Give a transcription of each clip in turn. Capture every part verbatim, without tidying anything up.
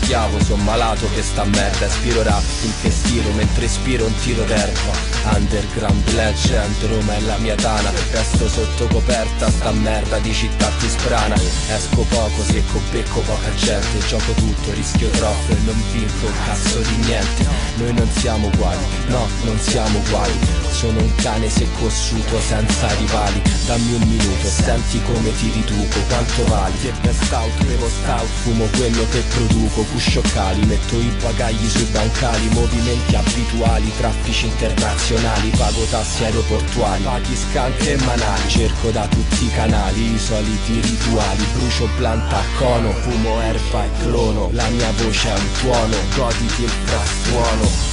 schiavo, son malato che sta merda. Spiro rap, intestino, mentre spiro un tiro d'erba. Underground legend, Roma è la mia tana. Resto sotto coperta, sta merda di città ti sprana. Esco poco, secco becco poca gente. Gioco tutto, rischio troppo e non vinco un cazzo di niente. Noi non siamo uguali, no, non siamo uguali. Sono un cane secco ossuto senza rivali. Dammi un minuto e senti come ti riduco. Quanto vali? Che best out, bevo stout, fumo quello che produco. Cuscio cali, metto i bagagli sui bancali. Movimenti abituali, traffici internazionali. Pago tassi aeroportuali, paghi scanche e manali. Cerco da tutti i canali i soliti rituali. Brucio planta a cono, fumo erba e clono. La mia voce è un tuono, goditi il frastuono.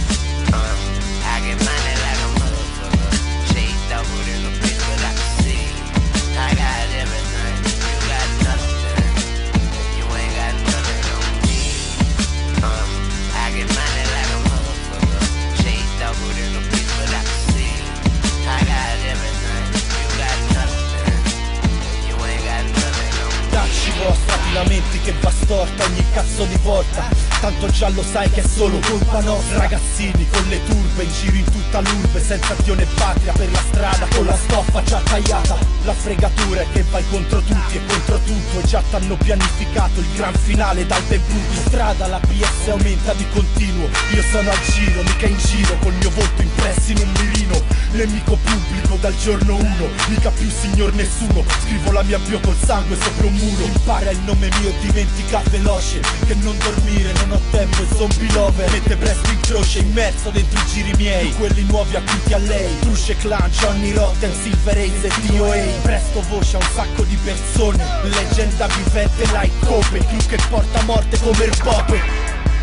Lamenti che va storta ogni cazzo di volta. Tanto già lo sai che è solo colpa nostra. Ragazzini con le turbe in giro in tutta l'urbe, senza Dio né patria per la strada, con la stoffa già tagliata. La fregatura è che vai contro tutti e contro tutto, e già t'hanno pianificato il gran finale dal debutto. In strada la P S aumenta di continuo, io sono al giro, mica in giro, col mio volto impresso in un mirino. Nemico pubblico dal giorno uno, mica più signor nessuno. Scrivo la mia bio col sangue sopra un muro. Impara il nome mio, dimentica veloce che non dormire, non ho tempo e zombie lover. Mette presto in croce, immerso dentro i giri miei, quelli nuovi acuti a lei. Truce Clan, Johnny Rotten, Silver Ace e D O A. Presto voce a un sacco di persone, leggenda vivente like Cope. Il clou che porta morte come il pope.